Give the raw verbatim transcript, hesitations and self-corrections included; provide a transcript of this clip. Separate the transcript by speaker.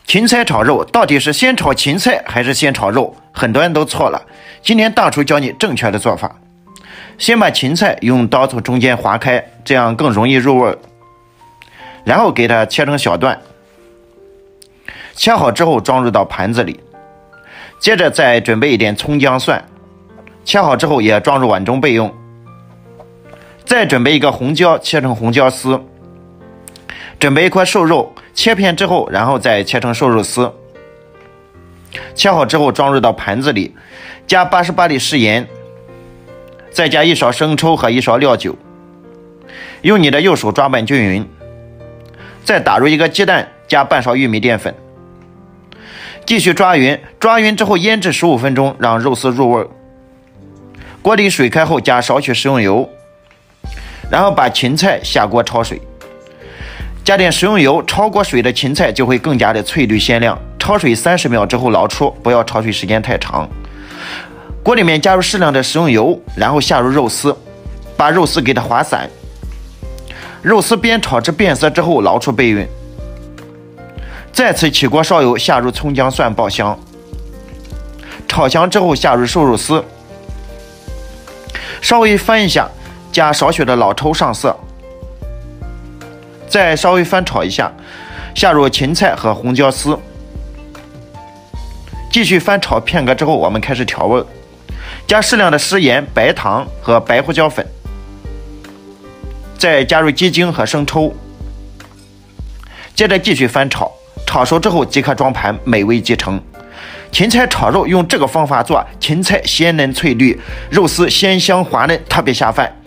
Speaker 1: 芹菜炒肉到底是先炒芹菜还是先炒肉？很多人都错了。今天大厨教你正确的做法。先把芹菜用刀从中间划开，这样更容易入味。然后给它切成小段，切好之后装入到盘子里。接着再准备一点葱姜蒜，切好之后也装入碗中备用。再准备一个红椒，切成红椒丝。准备一块瘦肉，切片之后，然后再切成瘦肉丝。切好之后装入到盘子里，加八十八粒食盐，再加一勺生抽和一勺料酒，用你的右手抓拌均匀。再打入一个鸡蛋，加半勺玉米淀粉，继续抓匀。抓匀之后腌制十五分钟，让肉丝入味。锅里水开后加少许食用油，然后把芹菜下锅焯水。加点食用油，焯过水的芹菜就会更加的翠绿鲜亮。焯水三十秒之后捞出，不要焯水时间太长。锅里面加入适量的食用油，然后下入肉丝，把肉丝给它划散。肉丝煸炒至变色之后捞出备用。再次起锅烧油，下入葱姜蒜爆香。炒香之后下入瘦肉丝，稍微翻一下，加少许的老抽上色。再稍微翻炒一下，下入芹菜和红椒丝，继续翻炒片刻之后，我们开始调味，加适量的食盐、白糖和白胡椒粉，再加入鸡精和生抽，接着继续翻炒，炒熟之后即可装盘，美味即成。芹菜炒肉用这个方法做，芹菜鲜嫩翠绿，肉丝鲜香滑嫩，特别下饭。